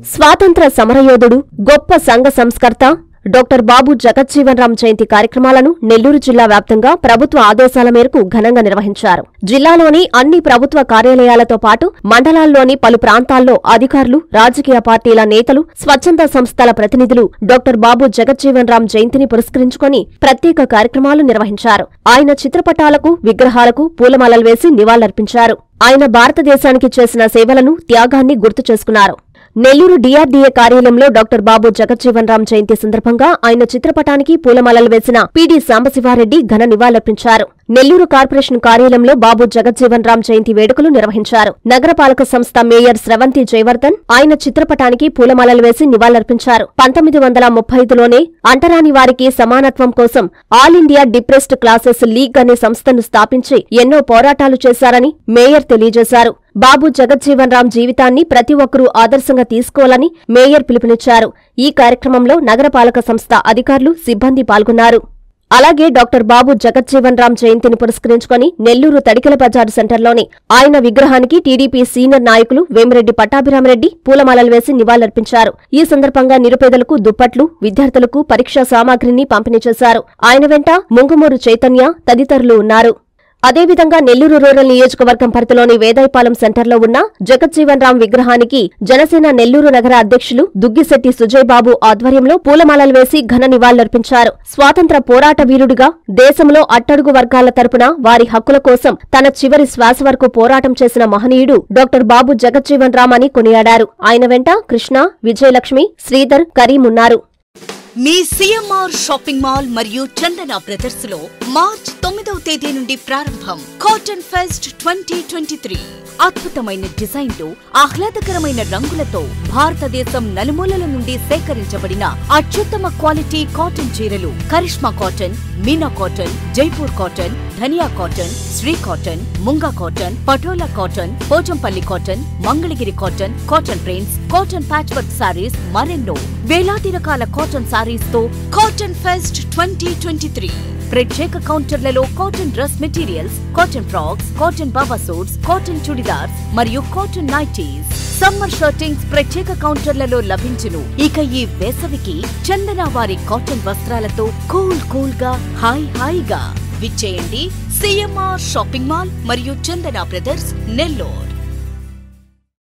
స్వాతంత్ర సమరయోధుడు, గొప్ప సంఘ సంస్కర్త డాక్టర్ బాబు జగజ్జీవన్ రామ్ జయంతి కార్యక్రమాలను నెల్లూరు జిల్లా వ్యాప్తంగా ప్రభుత్వ ఆదేశాల మేరకు ఘనంగా నిర్వహించారు. జిల్లాలోని అన్ని ప్రభుత్వ కార్యాలయాలతో పాటు మండలాల్లోని పలు ప్రాంతాల్లో అధికారులు, రాజకీయ పార్టీల నేతలు, స్వచ్ఛంద సంస్థల ప్రతినిధులు డాక్టర్ బాబు జగజ్జీవన్ రామ్ జయంతిని పురస్కరించుకుని ప్రత్యేక కార్యక్రమాలు నిర్వహించారు. ఆయన చిత్రపటాలకు, విగ్రహాలకు పూలమాలలు వేసి నివాళులర్పించారు. ఆయన భారతదేశానికి చేసిన సేవలను, త్యాగాన్ని గుర్తు చేసుకున్నారు. నెల్లూరు డీఆర్డీఏ కార్యాలయంలో డాక్టర్ బాబు జగజ్జీవన్ రామ్ జయంతి సందర్భంగా ఆయన చిత్రపటానికి పూలమాలలు వేసిన పీడీ సాంబశివారెడ్డి ఘన నివాళులర్పించారు. నెల్లూరు కార్పొరేషన్ కార్యాలయంలో బాబు జగజ్జీవన్ రామ్ జయంతి వేడుకలు నిర్వహించారు. నగరపాలక సంస్థ మేయర్ స్రవంతి జయవర్ధన్ ఆయన చిత్రపటానికి పూలమాలలు వేసి నివాళులర్పించారు. 1935లోనే అంటరాని వారికి సమానత్వం కోసం All India Depressed Classes League అనే సంస్థను స్థాపించి ఎన్నో పోరాటాలు చేశారని మేయర్ తెలియజేశారు. బాబు జగజ్జీవన్ రామ్ జీవితాన్ని ప్రతి ఒక్కరూ ఆదర్శంగా తీసుకోవాలని మేయర్ పిలుపునిచ్చారు. ఈ కార్యక్రమంలో నగరపాలక సంస్థ అధికారులు, సిబ్బంది పాల్గొన్నారు. అలాగే డాక్టర్ బాబు జగజ్జీవన్ రామ్ జయంతిని పురస్కరించుకుని నెల్లూరు తడికెల బజారు సెంటర్లోని ఆయన విగ్రహానికి టీడీపీ సీనియర్ నాయకులు వేమిరెడ్డి పట్టాభిరామరెడ్డి పూలమాలలు వేసి నివాళులర్పించారు. ఈ సందర్భంగా నిరుపేదలకు దుప్పట్లు, విద్యార్థులకు పరీక్షా సామాగ్రిని పంపిణీ చేశారు. ఆయన వెంట ముంగుమూరు చైతన్య తదితరులు ఉన్నారు. అదేవిధంగా నెల్లూరు రూరల్ నియోజకవర్గం పరిధిలోని వేదాయపాలెం సెంటర్లో ఉన్న జగజ్జీవన్ రామ్ విగ్రహానికి జనసేన నెల్లూరు నగర అధ్యక్షులు దుగ్గిశెట్టి సుజయ్ బాబు ఆధ్వర్యంలో పూలమాలలు వేసి ఘన నివాళులర్పించారు. స్వాతంత్ర పోరాట వీరుడిగా దేశంలో అట్టడుగు వర్గాల తరపున వారి హక్కుల కోసం తన చివరి శ్వాస వరకు పోరాటం చేసిన మహనీయుడు డాక్టర్ బాబు జగజ్జీవన్ రామ్ అని కొనియాడారు. ఆయన వెంట కృష్ణ, విజయలక్ష్మి, శ్రీధర్, కరీం ఉన్నారు. మీ సిఎంఆర్ షాపింగ్ మాల్ మరియు చందన బ్రదర్స్ లో మార్చ్ 9వ తేదీ నుండి ప్రారంభం కాటన్ ఫెస్ట్ 2023. అద్భుతమైన డిజైన్లు, ఆహ్లాదకరమైన రంగులతో భారతదేశం నలుమూలల నుండి సేకరించబడిన అత్యుత్తమ క్వాలిటీ కాటన్ చీరలు Karishma cotton, Meena cotton, Jaipur cotton, Dhania cotton, Shri cotton, Munga cotton, Patola cotton, Pochampalli cotton, Mangalagiri cotton, cotton prints, cotton patch work sarees, మరెన్నో వేలాది రకాల కాటన్ సారీస్ తో కాటన్ ఫెస్ట్ 2023. ప్రత్యేక కౌంటర్లలో cotton dress materials, cotton frocks, cotton baba suits, cotton churidars మరియు కాటన్ నైటీస్, సమ్మర్ షర్టింగ్స్ ప్రత్యేక కౌంటర్లలో లభించును. ఇక ఈ వేసవికి చందన వారి కాటన్ వస్త్రాలతో కూల్ గా హాయిగా విచ్చేయండి. సిఎంఆర్ షాపింగ్ మాల్ మరియు చందన బ్రదర్స్, నెల్లూరు.